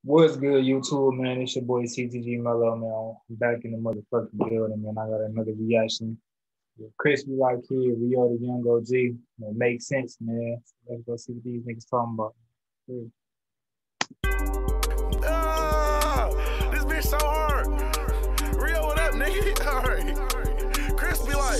What's good, YouTube, man? It's your boy CTG Mello, man. I'm back in the motherfucking building, man. I got another reaction. Crispy like here, Rio the Young OG. It makes sense, man. So let's go see what these niggas talking about. Yeah. This bitch so hard. Rio, what up, nigga? All right. Crispy life.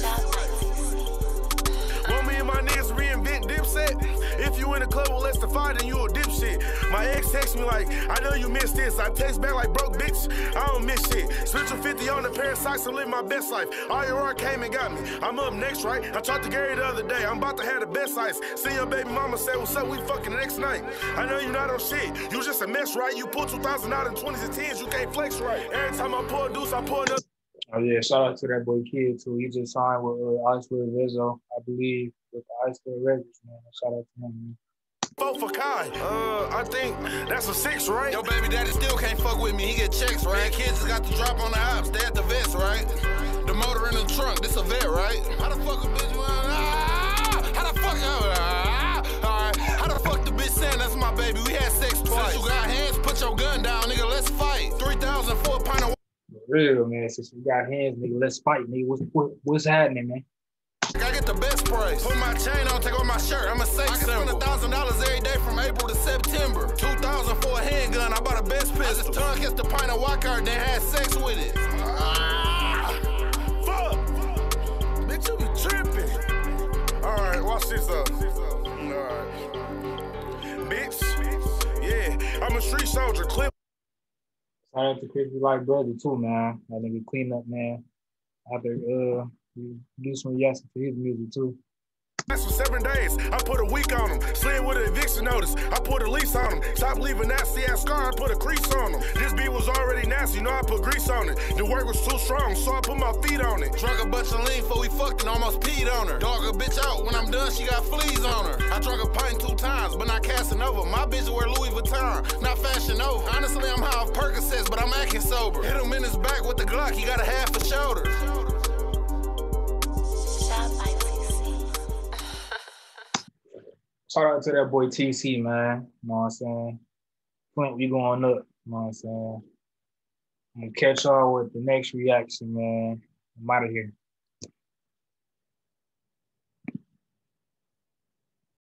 Want me and my niggas reinvent Dipset? If you in the club with less than 5, then you a dipshit. My ex text me like, I know you missed this. I text back like, broke bitch, I don't miss shit. Switch a 50 on the pair of socks and live my best life. IRR came and got me. I'm up next, right? I talked to Gary the other day. I'm about to have the best ice. See your baby mama say, what's up? We fucking the next night. I know you not on shit. You just a mess, right? You pull 2,000 out in 20s and 10s. You can't flex, right? Every time I pull a deuce, I pull another. Oh, yeah. Shout out to that boy Kid, too. He just signed with Iceberg Rizzo, I believe, with the Iceberg Records, man. Shout out to him, man. 4 for Kai. I think that's a 6, right? Yo, baby daddy still can't fuck with me. He get checks, right? Kids just got the drop on the ops. They at the vest, right? The motor in the trunk. This a vet, right? How the fuck a bitch? How the fuck? Alright. How the fuck the bitch saying that's my baby? We had sex twice. Since you got hands, put your gun down, nigga. Let's fight. 3,000 for a pint of. Real, man. Since we got hands, nigga, let's fight, nigga. What's happening, man? I get the best price. Put my chain on, take off my shirt. I'm a safe symbol. I can spend $1,000 every day from April to September. 2,000 for a handgun. I bought a best pistol. I just tongue kissed the pint of Walkart, then had sex with it. Fuck. Bitch, you be tripping. All right, watch this up. All right. Bitch. Yeah, I'm a street soldier. Clip. Shout out to Crispy like brother, too, man. That nigga clean up, man. After, do some reaction to his music, too. That's for 7 days. I put a week on him. Slid with an eviction notice. I put a lease on him. Stop leaving nasty ass scar. I put a crease on him. This beat was already nasty. You know I put grease on it. The work was too strong, so I put my feet on it. Drunk a bunch of lean before we fucked and almost peed on her. Dog a bitch out. When I'm done, she got fleas on her. I drunk a pint 2 times, but not casting over. My bitch wear Louis Vuitton, not Fashion Nova. Honestly, I'm high off Percocets, but I'm acting sober. Hit him in his back with the Glock. He got a half a shoulder. Shout out to that boy TC, man. You know what I'm saying? Flint, we going up. You know what I'm saying? I'm gonna catch y'all with the next reaction, man. I'm out of here.